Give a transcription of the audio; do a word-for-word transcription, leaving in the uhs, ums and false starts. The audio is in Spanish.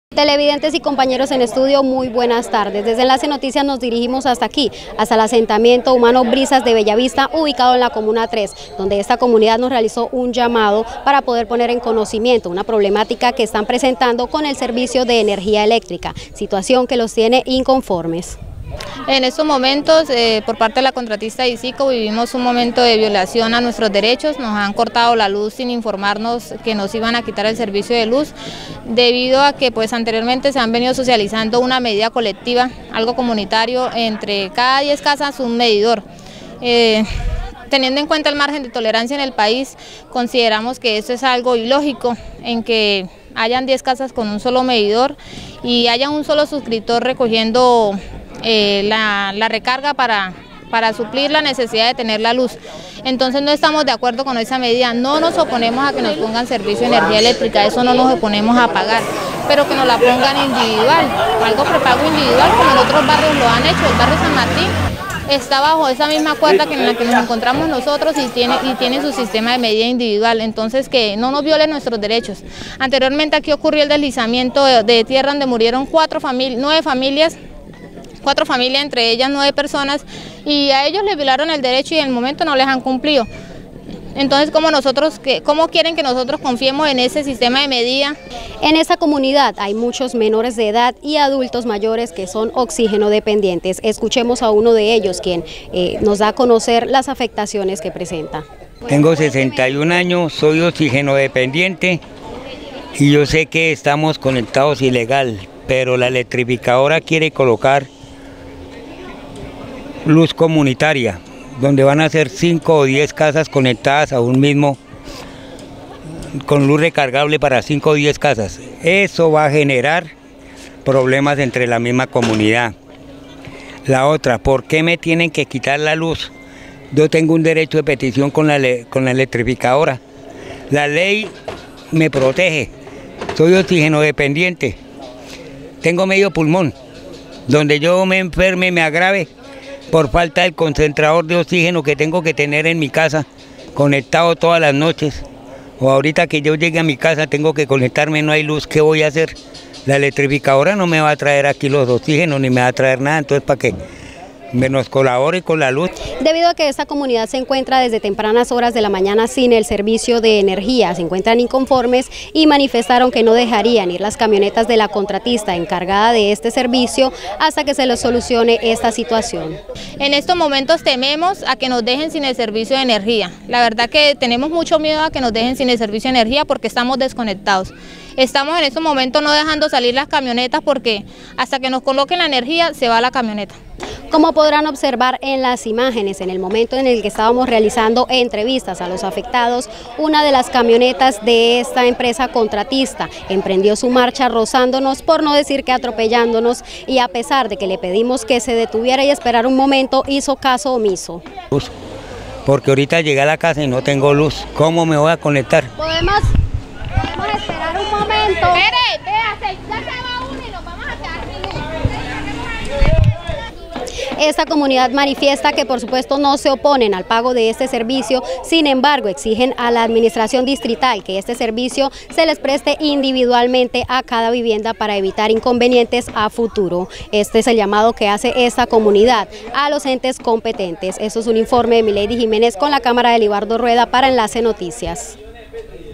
Televidentes y compañeros en estudio, muy buenas tardes. Desde Enlace Noticias nos dirigimos hasta aquí, hasta el asentamiento humano Brisas de Bellavista, ubicado en la Comuna tres, donde esta comunidad nos realizó un llamado para poder poner en conocimiento una problemática que están presentando con el servicio de energía eléctrica, situación que los tiene inconformes. En estos momentos, eh, por parte de la contratista ICICO, vivimos un momento de violación a nuestros derechos. Nos han cortado la luz sin informarnos que nos iban a quitar el servicio de luz, debido a que pues anteriormente se han venido socializando una medida colectiva, algo comunitario, entre cada diez casas un medidor. Eh, Teniendo en cuenta el margen de tolerancia en el país, consideramos que eso es algo ilógico, en que hayan diez casas con un solo medidor y haya un solo suscriptor recogiendo eh, la, la recarga para, para suplir la necesidad de tener la luz. Entonces no estamos de acuerdo con esa medida, no nos oponemos a que nos pongan servicio de energía eléctrica, eso no nos oponemos a pagar, pero que nos la pongan individual, algo prepago individual como en otros barrios lo han hecho. El barrio San Martín está bajo esa misma cuerda que en la que nos encontramos nosotros y tiene, y tiene su sistema de medida individual, entonces que no nos violen nuestros derechos. Anteriormente aquí ocurrió el deslizamiento de, de tierra donde murieron cuatro famili nueve familias, cuatro familias, entre ellas nueve personas, y a ellos les violaron el derecho y en el momento no les han cumplido. Entonces, ¿cómo, nosotros, ¿cómo quieren que nosotros confiemos en ese sistema de medida? En esta comunidad hay muchos menores de edad y adultos mayores que son oxígeno dependientes. Escuchemos a uno de ellos, quien eh, nos da a conocer las afectaciones que presenta. Tengo sesenta y un años, soy oxígeno dependiente y yo sé que estamos conectados ilegal, pero la electrificadora quiere colocar luz comunitaria, donde van a ser cinco o diez casas conectadas a un mismo, con luz recargable para cinco o diez casas. Eso va a generar problemas entre la misma comunidad. La otra, ¿por qué me tienen que quitar la luz? Yo tengo un derecho de petición con la, con la electrificadora. La ley me protege, soy oxígeno dependiente, tengo medio pulmón, donde yo me enferme, me agrave, por falta del concentrador de oxígeno que tengo que tener en mi casa, conectado todas las noches, o ahorita que yo llegue a mi casa tengo que conectarme, no hay luz, ¿qué voy a hacer? La electrificadora no me va a traer aquí los oxígenos, ni me va a traer nada, entonces ¿para qué? Me nos colabore con la luz. Debido a que esta comunidad se encuentra desde tempranas horas de la mañana sin el servicio de energía, se encuentran inconformes y manifestaron que no dejarían ir las camionetas de la contratista encargada de este servicio hasta que se les solucione esta situación. En estos momentos tememos a que nos dejen sin el servicio de energía. La verdad que tenemos mucho miedo a que nos dejen sin el servicio de energía porque estamos desconectados. Estamos en estos momentos no dejando salir las camionetas porque hasta que nos coloquen la energía se va la camioneta. Como podrán observar en las imágenes, en el momento en el que estábamos realizando entrevistas a los afectados, una de las camionetas de esta empresa contratista emprendió su marcha rozándonos, por no decir que atropellándonos, y a pesar de que le pedimos que se detuviera y esperara un momento, hizo caso omiso. Porque ahorita llegué a la casa y no tengo luz, ¿cómo me voy a conectar? Podemos, podemos esperar un momento. Espere, véase, ya se va uno y nos vamos a quedar sin luz. Esta comunidad manifiesta que por supuesto no se oponen al pago de este servicio, sin embargo exigen a la administración distrital que este servicio se les preste individualmente a cada vivienda para evitar inconvenientes a futuro. Este es el llamado que hace esta comunidad a los entes competentes. Esto es un informe de Milady Jiménez con la cámara de Libardo Rueda para Enlace Noticias.